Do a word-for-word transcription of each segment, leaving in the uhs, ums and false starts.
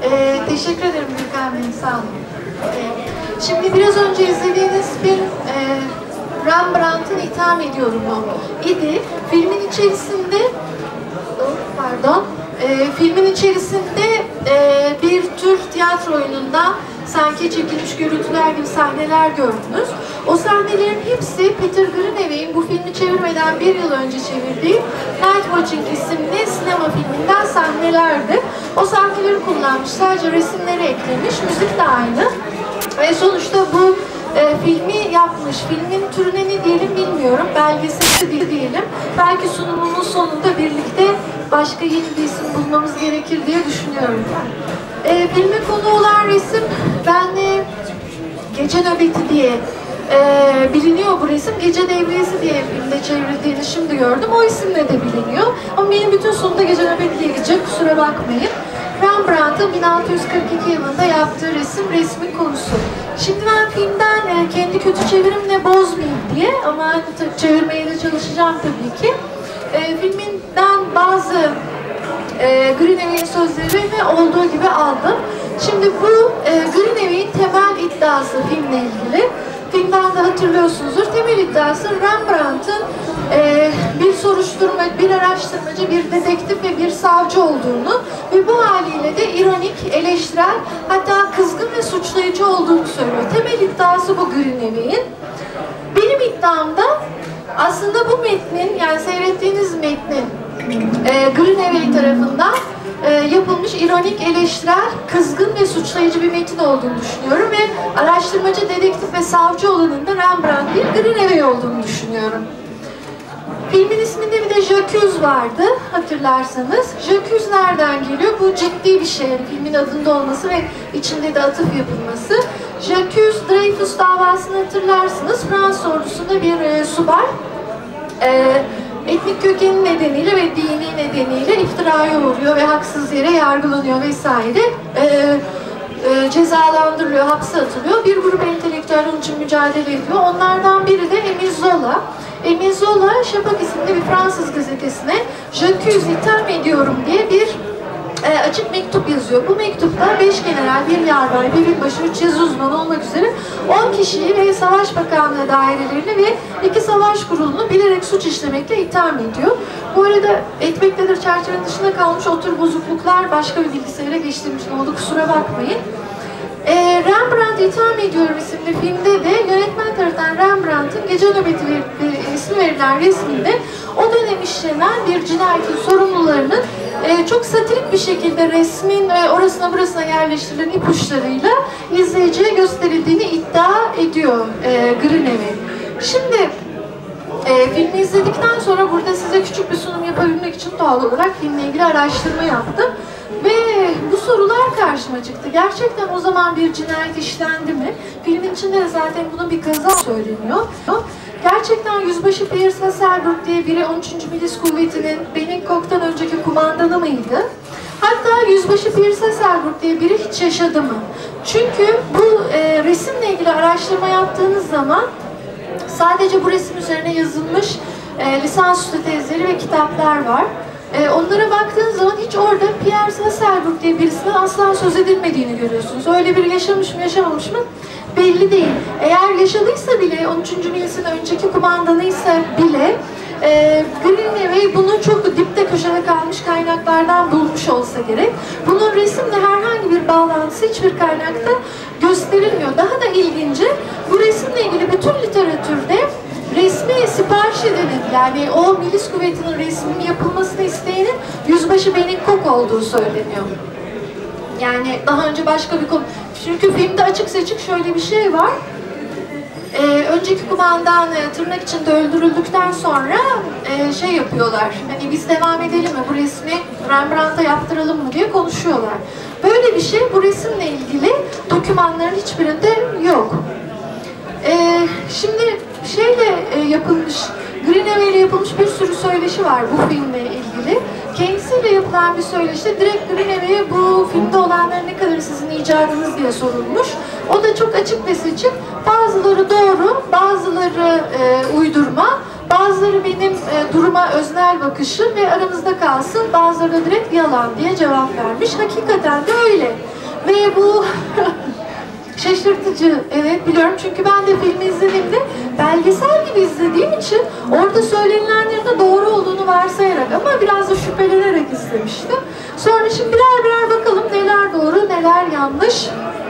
Ee, teşekkür ederim Gürkan Bey, sağ olun. Ee, şimdi biraz önce izlediğiniz film e, Rembrandt'ın İtham Ediyorum'u idi. Filmin içerisinde, pardon, e, filmin içerisinde e, bir tür tiyatro oyununda sanki çekilmiş görüntüler gibi sahneler gördünüz. O sahnelerin hepsi Peter Greenaway'in bu filmi çevirmeden bir yıl önce çevirdiği Night Watching isimli sinema filminden sahnelerdi. O sahneleri kullanmış, sadece resimleri eklemiş, müzik de aynı. Ve sonuçta bu e, filmi yapmış. Filmin türüne ne diyelim bilmiyorum, belgeseli diyelim. Belki sunumunun sonunda birlikte başka yeni bir isim bulmamız gerekir diye düşünüyorum. E, filmin konu olan resim, ben de Gece Nöbeti diye e, biliniyor bu resim. Gece Devriyesi diye filmde çevrildiğini şimdi gördüm. O isimle de biliniyor. Ama benim bütün sonunda Gece Nöbeti diye gidecek, kusura bakmayın. Rembrandt'ın bin altı yüz kırk iki yılında yaptığı resim, resmin konusu. Şimdi ben filmden e, kendi kötü çevirimle bozmayayım diye, ama çevirmeye de çalışacağım tabii ki. E, filminden bazı e, Greenaway'in sözlerini olduğu gibi aldım. Şimdi bu e, Greenaway'in temel iddiası filmle ilgili. Filmden de hatırlıyorsunuzdur. Temel iddiası Rembrandt'ın e, bir soruşturma, bir araştırmacı, bir dedektif ve bir savcı olduğunu ve bu haliyle de ironik, eleştirel, hatta kızgın ve suçlayıcı olduğunu söylüyor. Temel iddiası bu Greenaway'in. Benim iddiam da aslında bu metnin, yani seyrettiğiniz metnin e, Greenaway tarafından e, yapılmış ironik, eleştirel, kızgın ve suçlayıcı bir metin olduğunu düşünüyorum ve araştırmacı, dedektif ve savcı olanın da Rembrandt değil, Greenaway olduğunu düşünüyorum. Filmin isminde bir de J'accuse vardı, hatırlarsanız. J'accuse nereden geliyor? Bu ciddi bir şey, yani filmin adında olması ve içinde de atıf yapılması. J'accuse, Dreyfus davasını hatırlarsınız. Fransız ordusunda bir e, subay e, etnik kökeni nedeniyle ve dini nedeniyle iftiraya uğruyor ve haksız yere yargılanıyor vesaire. E, e, cezalandırılıyor, hapse atılıyor. Bir grup entelektüel onun için mücadele ediyor. Onlardan biri de Émile Zola. Émile Zola, Şafak isimli bir Fransız gazetesine J'accuse, itham ediyorum diye bir e, açık mektup yazıyor. Bu mektupta beş general, bir yarbay, bir binbaşı, üç yazı uzmanı olmak üzere on kişiyi ve Savaş Bakanlığı dairelerini ve iki savaş kurulunu bilerek suç işlemekle itham ediyor. Bu arada etmektedir çerçevenin dışında kalmış o tür bozukluklar başka bir bilgisayara geçtiğim için oldu, kusura bakmayın. E, Rembrandt İtham Ediyorum isimli filmde de yönetmen tarafından Rembrandt'ın Gece Nöbeti ver, ismi verilen resminde o dönem işlenen bir cinayetin sorumlularının e, çok satirik bir şekilde resmin e, orasına burasına yerleştirilen ipuçlarıyla izleyiciye gösterildiğini iddia ediyor e, Greenaway. Şimdi e, filmi izledikten sonra burada size küçük bir sunum yapabilmek için doğal olarak filmle ilgili araştırma yaptım. Ve bu sorular karşıma çıktı. Gerçekten o zaman bir cinayet işlendi mi? Filmin içinde de zaten bunun bir kaza söyleniyor. Gerçekten Yüzbaşı Pierce Hasselbrook diye biri on üçüncü Milis Kuvveti'nin Benningkock'tan önceki kumandanı mıydı? Hatta Yüzbaşı Pierce Hasselbrook diye biri hiç yaşadı mı? Çünkü bu e, resimle ilgili araştırma yaptığınız zaman sadece bu resim üzerine yazılmış e, lisansüstü tezleri ve kitaplar var. Ee, onlara baktığınız zaman hiç orada Pierre Hasselbrook diye birisinden asla söz edilmediğini görüyorsunuz. Öyle biri yaşamış mı yaşamamış mı belli değil. Eğer yaşadıysa bile, on üçüncü Milis'in önceki kumandanıysa bile e, Greenaway bunu çok dipte köşede kalmış kaynaklardan bulmuş olsa gerek. Bunun resimle herhangi bir bağlantısı hiçbir kaynakta gösterilmiyor. Daha da ilginci, bu resimle ilgili bütün literatürde resmi sipariş edilen, yani o milis kuvvetinin resminin yapılmasını isteyenin Yüzbaşı Benningkock olduğu söyleniyor. Yani daha önce başka bir konu. Çünkü filmde açık seçik şöyle bir şey var. Ee, önceki kumandan e, tırnak içinde öldürüldükten sonra e, şey yapıyorlar. Hani biz devam edelim mi, bu resmi Rembrandt'a yaptıralım mı diye konuşuyorlar. Böyle bir şey bu resimle ilgili dokümanların hiçbirinde yok. Ee, şimdi şeyle e, yapılmış, Greenaway ile yapılmış bir sürü söyleşi var bu filmle ilgili. Kendisiyle yapılan bir söyleşide direkt Greenaway'e bu filmde olanlar ne kadar sizin icadınız diye sorulmuş. O da çok açık ve seçik, bazıları doğru, bazıları e, uydurma, Bazıları benim e, duruma öznel bakışım ve aramızda kalsın, bazıları da direkt yalan diye cevap vermiş. Hakikaten de öyle. Ve bu şaşırtıcı, evet biliyorum çünkü ben de filmi izlediğimde belgesel gibi izlediğim için orada söylenilenlerin de doğru olduğunu varsayarak ama biraz da şüphelenerek izlemiştim. Sonra şimdi birer birer bakalım neler doğru, neler yanlış.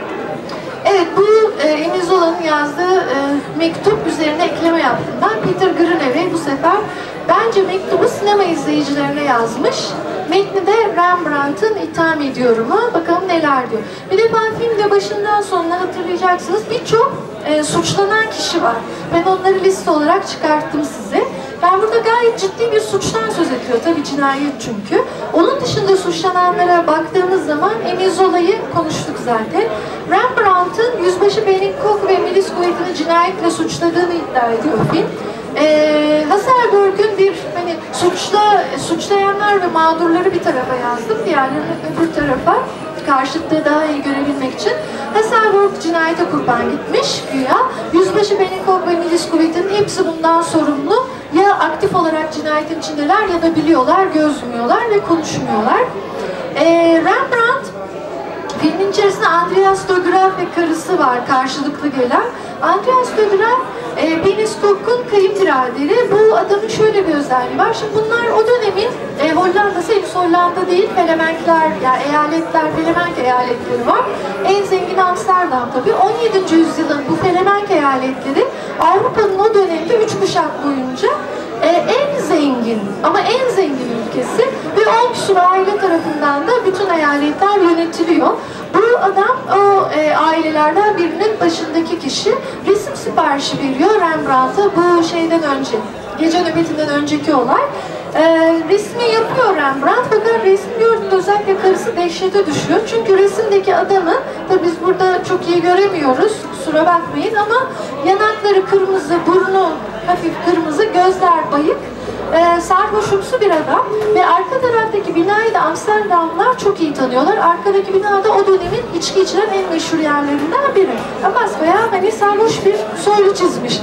Evet, bu e, Emile Zola'nın yazdığı e, mektup üzerine ekleme yaptım ben. Peter Greenaway bu sefer bence mektubu sinema izleyicilerine yazmış. Metni de Rembrandt'ın itham ediyorumu. Bakalım neler diyor. Bir defa filmde başından sonuna hatırlayacaksınız birçok e, suçlanan kişi var. Ben onları liste olarak çıkarttım size. Ben burada gayet ciddi bir suçtan söz ediyor. Tabii cinayet çünkü. Onun dışında suçlananlara baktığımız zaman Emile Zola'yı konuştuk zaten. Rembrandt'ın Yüzbaşı Benningkok ve Milis Guet'ini cinayetle suçladığını iddia ediyor film. Ee, Hasselberg'ün bir hani suçla suçlayanlar ve mağdurları bir tarafa yazdım, diğerlerini öbür tarafa, karşıtlığı daha iyi görebilmek için. Hasselberg cinayete kurban gitmiş güya. Yüzbaşı Benningkok ve Milis Guet'in hepsi bundan sorumlu. Ya aktif olarak cinayetin içindeler ya da biliyorlar, göz yumuyorlar ve konuşmuyorlar. Ee, Rembrandt filmin içerisinde Andreas de Graaf ve karısı var karşılıklı gelen. Andreas de Graaf e, Benningkok'un kayınbiraderi. Bu adamın şöyle bir özelliği var. Şimdi bunlar o dönemin e, Hollanda'sı, henüz Hollanda değil, Felemenkler, yani eyaletler, Felemenk eyaletleri var. En zengin Amsterdam tabii. on yedinci yüzyılın bu Felemenk eyaletleri Avrupa'nın o dönemde üç kuşak boyunca e, en zengin ama en zengin ülkesi ve on küsur aile tarafından da bütün eyaletler yönetiliyor. Bu adam o e, ailelerden birinin başındaki kişi. Resim siparişi veriyor Rembrandt'a bu şeyden önce, gece nöbetinden önceki olay. E, resmi yapıyor Rembrandt fakat resmi gördüğünde özellikle karısı dehşete düşüyor. Çünkü resimdeki adamı, tabi biz burada çok iyi göremiyoruz, kusura bakmayın ama yanakları kırmızı, burnu hafif kırmızı, gözler bayık. Ee, sarhoşumsu bir adam ve arka taraftaki binayı da Amsterdamlılar çok iyi tanıyorlar. Arkadaki bina da o dönemin içki içilen en meşhur yerlerinden biri. Ama basbayağı hani sarhoş bir soylu çizmiş.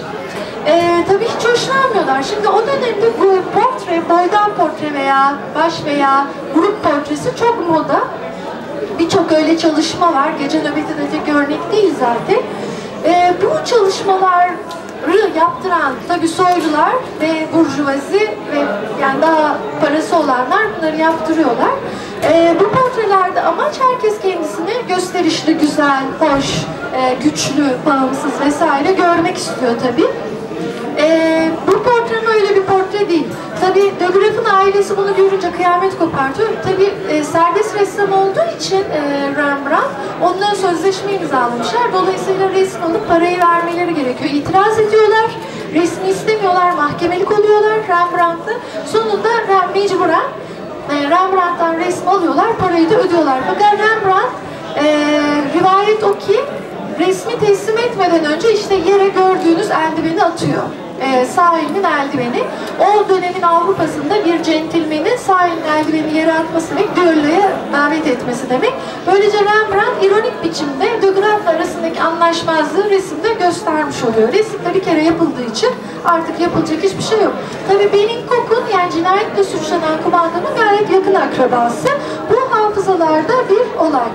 Ee, tabii hiç hoşlanmıyorlar. Şimdi o dönemde bu portre, boydan portre veya baş veya grup portresi çok moda. Birçok öyle çalışma var. Gece nöbeti de tek örnek değil zaten. Ee, bu çalışmalar yaptıran tabii soylular ve burjuvazi ve yani daha parası olanlar bunları yaptırıyorlar. Ee, bu portrelerde amaç herkes kendisini gösterişli, güzel, hoş, e, güçlü, bağımsız vesaire görmek istiyor tabii. Ee, bu portre öyle bir portre değil. Tabii de Graaf'ın ailesi bunu görünce kıyamet kopartıyor. Tabii e, serbest ressam olduğu için e, Rembrandt onunla sözleşme imzalamışlar. Dolayısıyla resim alıp parayı vermeleri gerekiyor. İtiraz ediyorlar. Resmi istemiyorlar. Mahkemelik oluyorlar Rembrandt'ı. Sonunda mecburen e, Rembrandt'tan resmi alıyorlar. Parayı da ödüyorlar. Fakat Rembrandt e, rivayet o ki resmi teslim etmeden önce işte yere gördüğünüz eldiveni atıyor. Ee, sağ elinin eldiveni. O dönemin Avrupa'sında bir centilmenin sağ elinin eldiveni yere atması demek, düelloya davet etmesi demek. Böylece Rembrandt ironik biçimde de Graaf arasındaki anlaşmazlığı resimde göstermiş oluyor. Resimde bir kere yapıldığı için artık yapılacak hiçbir şey yok. Tabii Benningkok'un, yani cinayetle suçlanan kumandanın gayet yakın akrabası. Bu hafızalarda bir olay.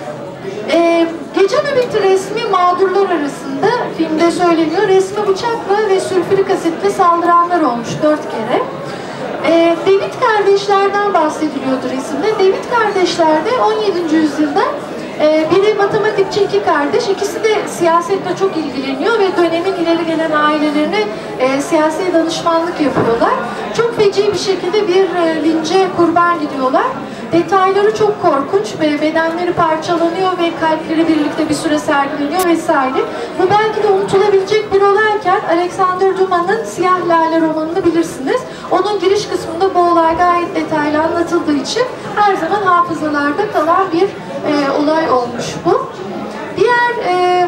Ee, gece nöbeti resmi mağdurlar arasında filmde söyleniyor. Resmi bıçakla ve sülfürik asitle saldıranlar olmuş dört kere. Ee, David kardeşlerden bahsediliyordu resimde. David kardeşler de on yedinci yüzyılda e, biri matematikçi, iki kardeş. İkisi de siyasetle çok ilgileniyor ve dönemin ileri gelen ailelerine e, siyasi danışmanlık yapıyorlar. Çok feci bir şekilde bir e, lince kurban gidiyorlar. Detayları çok korkunç ve bedenleri parçalanıyor ve kalpleri birlikte bir süre sergileniyor vesaire. Bu belki de unutulabilecek bir olayken Alexander Dumas'ın Siyah Lale romanını bilirsiniz. Onun giriş kısmında bu olay gayet detaylı anlatıldığı için her zaman hafızalarda kalan bir e, olay olmuş bu. Diğer e,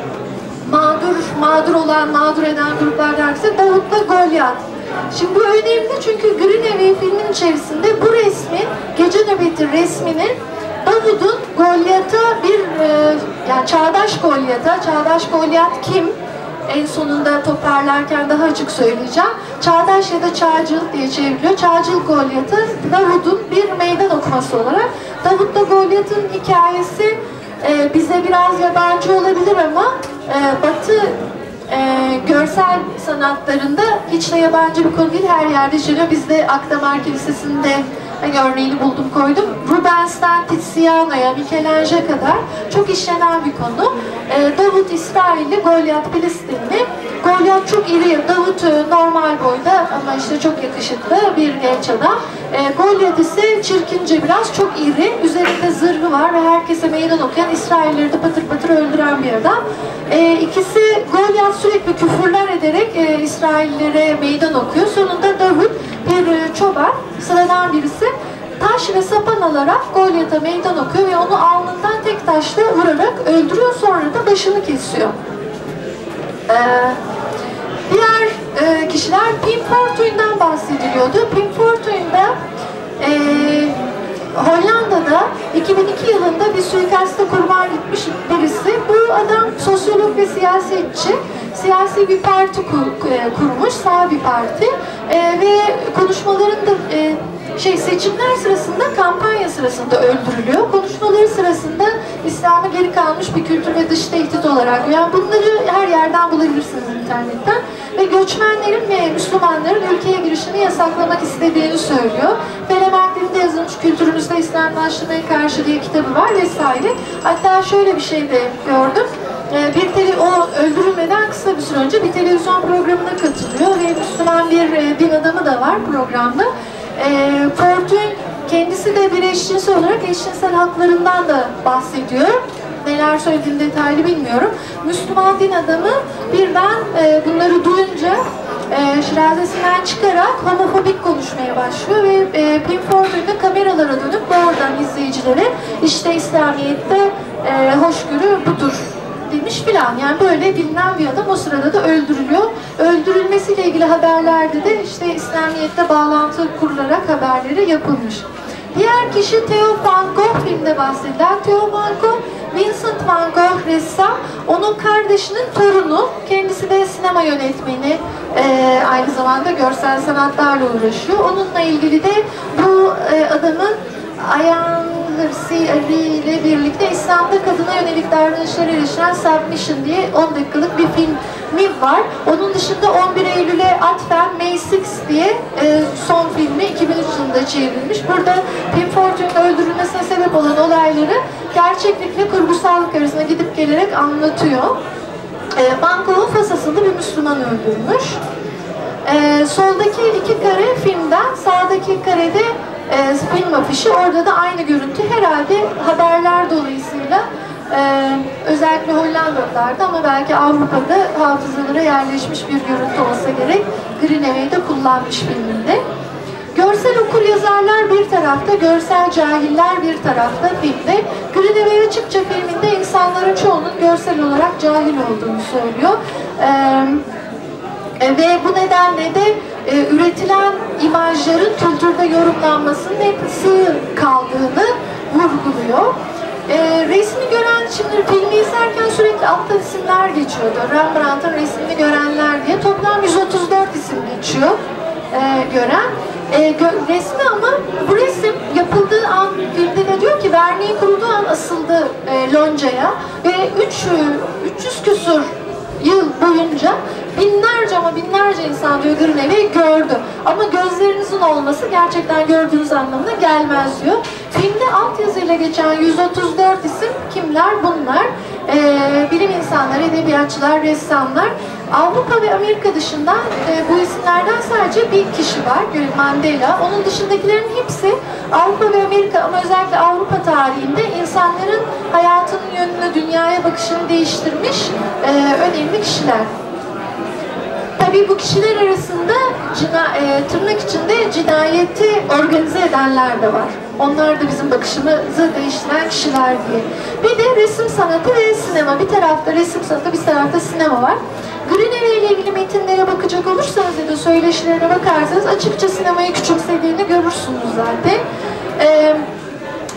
mağdur, mağdur olan, mağdur eden gruplardan ise Davut'la Golyat. Şimdi bu önemli çünkü Greenaway filmin içerisinde bu resmin, gece nöbeti resminin Davud'un Golyat'a bir, e, yani çağdaş Golyat'a, çağdaş Golyat kim? en sonunda toparlarken daha açık söyleyeceğim. Çağdaş ya da Çağcıl diye çevriliyor. Çağcıl Golyat'ı Davud'un bir meydan okuması olarak. Davud'la Golyat'ın hikayesi e, bize biraz yabancı olabilir ama e, Batı e, görsel sanatlarında hiç de yabancı bir konu değil. Her yerde işleniyor. Biz de Akdamar Kilisesi'nde hani örneğini buldum koydum. Rubens'ten Tiziano'ya, Michelangelo'ya kadar çok işlenen bir konu. Ee, Davut İsrailli, Golyat Filistinli. Golyat çok iri, Davut normal boyda ama işte çok yakışıklı bir genç adam. Ee, Golyat ise çirkince biraz, çok iri, üzerinde zırhı var ve herkese meydan okuyan, İsrailleri de patır patır öldüren bir adam. Ee, ikisi, Golyat sürekli küfürler ederek e, İsraillere meydan okuyor. Sonunda Davut bir e, çoban, sıradan birisi, taş ve sapan alarak Golyat'a meydan okuyor ve onu alnından tek taşla vurarak öldürüyor, sonra da başını kesiyor. Ee, diğer e, kişiler Pim Fortuyn'dan bahsediliyordu. Pim Fortuyn'da e, Hollanda'da iki bin iki yılında bir suikaste kurban gitmiş birisi. Bu adam sosyolog ve siyasetçi. Siyasi bir parti kur, e, kurmuş, sağ bir parti. E, ve konuşmalarında e, şey seçimler sırasında, kampanya sırasında öldürülüyor. Konuşmaları sırasında İslam'ı geri kalmış bir kültür ve dış tehdit olarak. Yani bunları her yerden bulabilirsiniz internetten. Ve göçmenlerin ve Müslümanların ülkeye girişini yasaklamak istediğini söylüyor. Felemen dilinde yazılmış Kültürümüzde İslamlaştırmaya karşı diye kitabı var vesaire. Hatta şöyle bir şey de gördüm. Bir tele, o öldürülmeden kısa bir süre önce bir televizyon programına katılıyor ve Müslüman bir din adamı da var programda. E, Fortuyn kendisi de bir eşcinsel olarak eşcinsel haklarından da bahsediyor. Neler söylediğini detaylı bilmiyorum. Müslüman din adamı birden e, bunları duyunca e, şirazesinden çıkarak homofobik konuşmaya başlıyor ve e, Pim Fortuyn'da kameralara dönüp oradan izleyicilere işte İslamiyet'te e, hoşgörü budur demiş filan. Yani böyle bilinen bir adam o sırada da öldürülüyor. Öldürülmesiyle ilgili haberlerde de işte İslamiyet'te bağlantı kurularak haberleri yapılmış. Diğer kişi Theo van Gogh, filmde bahsedilen Theo van Gogh, Vincent van Gogh ressam, onun kardeşinin torunu, kendisi de sinema yönetmeni, e, aynı zamanda görsel sanatlarla uğraşıyor. Onunla ilgili de bu e, adamın Ayaan Hirsi ile birlikte İslam'da kadına yönelik davranışları eleştiren Submission diye on dakikalık bir filmi var. Onun dışında on bir Eylül'e atfen May Six diye e, son filmi iki bin üç yılında çevrilmiş. Burada Pim Fortuyn'un öldürülmesine sebep olan olayları gerçeklikle kurgusallık arasında gidip gelerek anlatıyor. E, Van Gogh'un Fasası'nda bir Müslüman öldürülmüş. E, soldaki iki kare filmden, sağdaki karede E, film afişi, orada da aynı görüntü herhalde haberler dolayısıyla e, özellikle Hollandalılarda ama belki Avrupa'da hafızalara yerleşmiş bir görüntü olsa gerek. Greenaway de kullanmış filminde. Görsel okur yazarlar bir tarafta, görsel cahiller bir tarafta filmde. Greenaway açıkça filminde insanların çoğunun görsel olarak cahil olduğunu söylüyor. E, ve bu nedenle de e, üretilen imajların kültürde yorumlanmasının hep sığ kaldığını vurguluyor. E, resmi gören, şimdi filmi izlerken sürekli altta isimler geçiyordu. Rembrandt'ın resmini görenler diye. Toplam yüz otuz dört isim geçiyor e, gören. E, gö resmi ama bu resim yapıldığı an, filmde de diyor ki verniği kurulduğu an asıldı e, loncaya ve üç yüz küsur yıl boyunca binlerce ama binlerce insan diyor Greenaway gördü. Ama gözlerinizin olması gerçekten gördüğünüz anlamına gelmez diyor. Filmde altyazıyla geçen yüz otuz dört isim kimler? Bunlar ee, bilim insanları, edebiyatçılar, ressamlar. Avrupa ve Amerika dışında e, bu isimlerden sadece bir kişi var, Mandela. Onun dışındakilerin hepsi Avrupa ve Amerika ama özellikle Avrupa tarihinde insanların hayatının yönünü, dünyaya bakışını değiştirmiş e, önemli kişiler. Tabii bu kişiler arasında cina, e, tırnak içinde cinayeti organize edenler de var. Onlar da bizim bakışımızı değiştiren kişiler diye. Bir de resim sanatı ve sinema. Bir tarafta resim sanatı, bir tarafta sinema var. Greenaway ile ilgili metinlere bakacak olursanız ya da söyleşilerine bakarsanız açıkça sinemayı küçümsediğini görürsünüz zaten. Ee,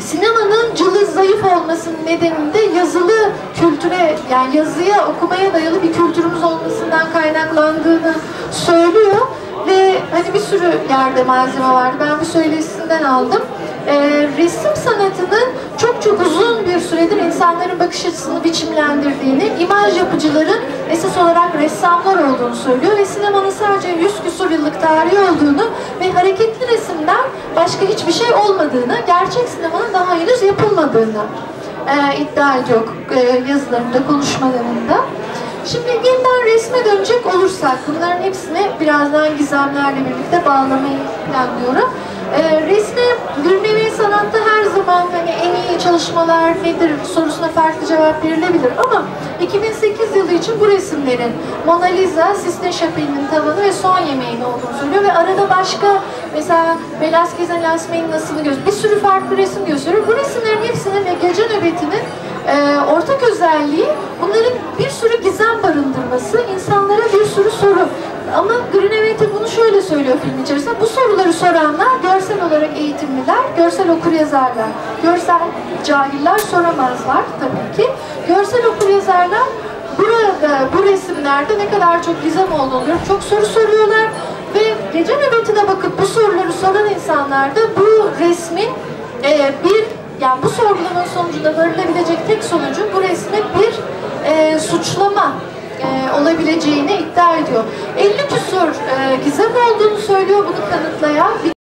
Sinemanın cılız, zayıf olmasının nedeninde yazılı kültüre, yani yazıya, okumaya dayalı bir kültürümüz olmasından kaynaklandığını söylüyor. Ve hani bir sürü yerde malzeme vardı. Ben bir söyleşisinden aldım. Ee, resim sanatının çok çok uzun bir süredir insanların bakış açısını biçimlendirdiğini, imaj yapıcıların esas olarak ressamlar olduğunu söylüyor ve sinemanın sadece yüz küsur yıllık tarihi olduğunu ve hareketli resimden başka hiçbir şey olmadığını, gerçek sinemanın daha henüz yapılmadığını e, iddia ediyor e, yazılarında, konuşmalarında. Şimdi yeniden resme dönecek olursak, bunların hepsini birazdan gizemlerle birlikte bağlamayı planlıyorum. Ee, resme, gürnevi sanatta her zaman hani en iyi çalışmalar nedir sorusuna farklı cevap verilebilir ama iki bin sekiz yılı için bu resimlerin Mona Lisa, Sistine Chapel'in tavanı ve son yemeğin olduğunu söylüyor ve arada başka mesela Velázquez'in Las Meninas'ını gösteriyor. Bir sürü farklı resim gösteriyor. Bu resimlerin hepsinin ve Gece Nöbeti'nin e, ortak özelliği bunların bir sürü gizem barındırması, insanlara bir sürü soru. Ama Grünewald bunu şöyle söylüyor film içerisinde, bu soruları soranlar görsel olarak eğitimliler, görsel okuryazarlar, görsel cahiller soramazlar tabii ki. Görsel okuryazarlar burada, bu resimlerde ne kadar çok gizem olduğunu görüp çok soru soruyorlar ve Gece Nöbeti'ne bakıp bu soruları soran insanlar da bu resmin e, bir, yani bu sorgulamanın sonucunda varılabilecek tek sonucu bu resme bir e, suçlama E, olabileceğini iddia ediyor. elli küsur e, gizem olduğunu söylüyor bunu kanıtlayan.